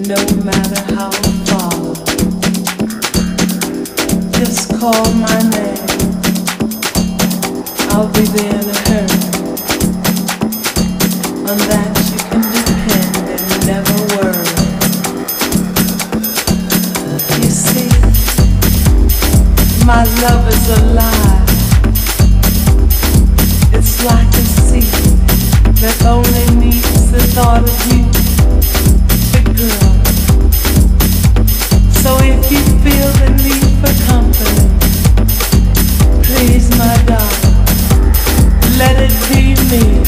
no matter how far. Just call my name, I'll be there in a hurry. On that you can depend and never worry. You see, my love is alive. It's like a seed that only needs the thought of you to grow. So if you feel the need for company, please, my darling, let it be me.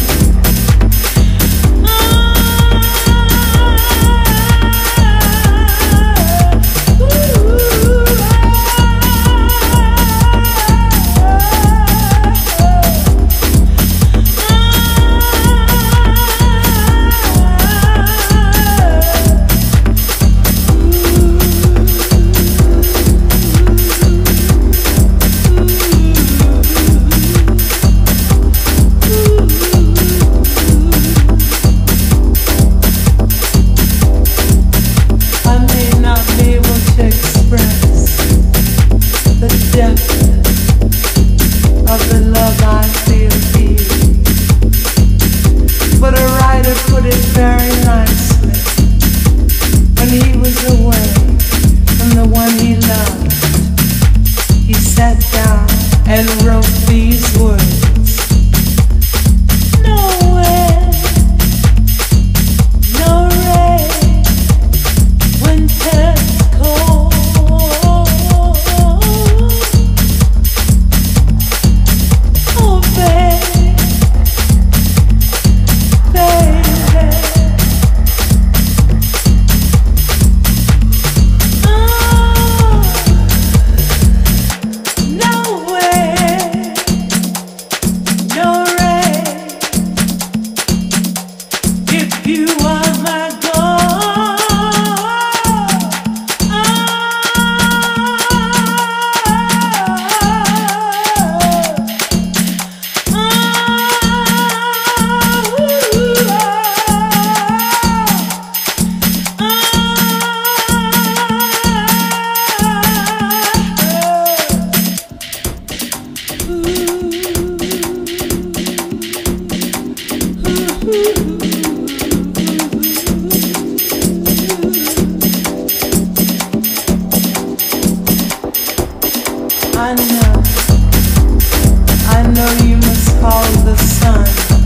I know you must follow the sun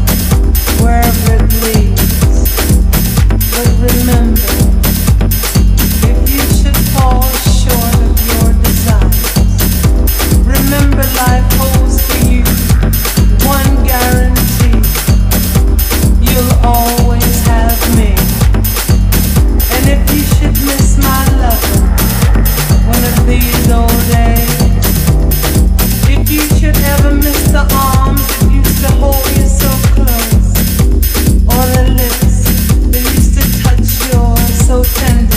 wherever it leads. But remember, if you should fall short of your desires, remember life holds for you one guarantee: you'll always have me. And if you should miss my loving one of these old days, if you should ever miss the arms that used to hold you so close, or the lips that used to touch yours so tender,